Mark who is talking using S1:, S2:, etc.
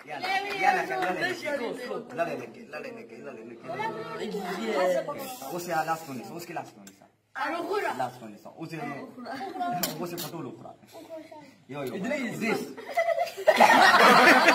S1: يلا لا لا اوسي لاست وني اوسكي لاست وني لاست وني اوسي اوسي فتولو خرا يو ادريس